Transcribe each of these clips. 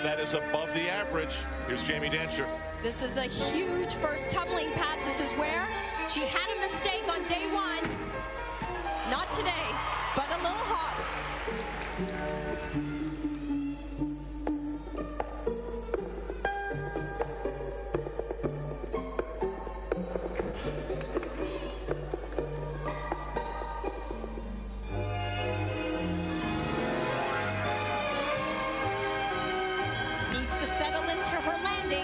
that is above the average. Here's Jamie Dancer. This is a huge first tumbling pass. This is where she had a mistake on day one. Not today, but a little hot. Needs to settle into her landing.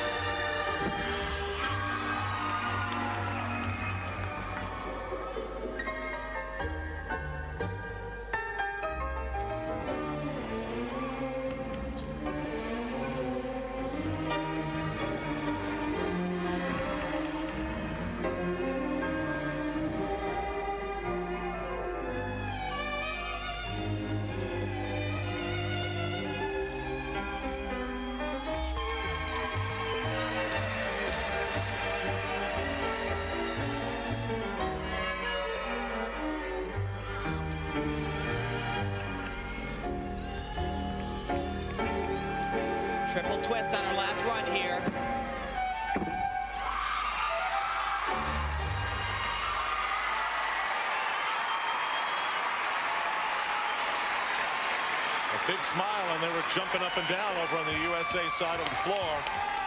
Triple twist on her last run here. A big smile, and they were jumping up and down over on the USA side of the floor.